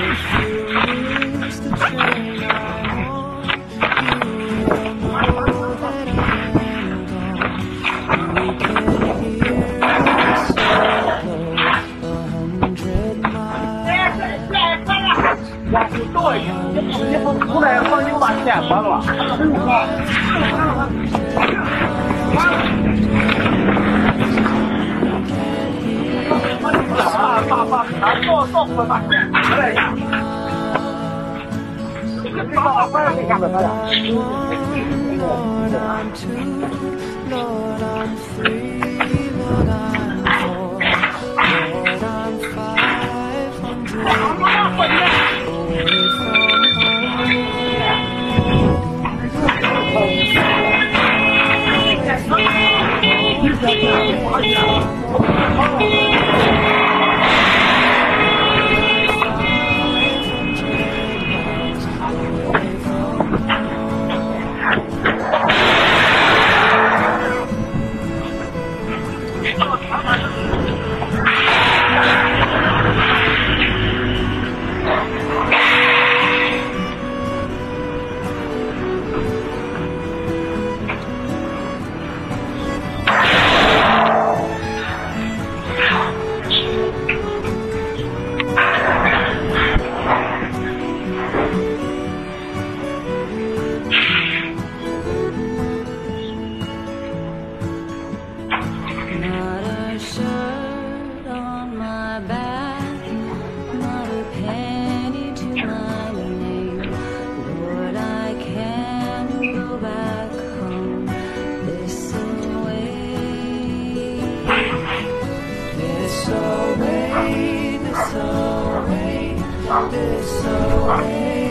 refuse the train I'm on, you will know that I am gone. We can hear the soul blow 100 miles. 往后倒一点，你不出来的话，你把钱花了。Lord, I'm free, Lord, I'm whole, Lord, I'm 500 away Not a shirt on my back, not a penny to my name. Lord, I can go back home this away. This away, this away, this away.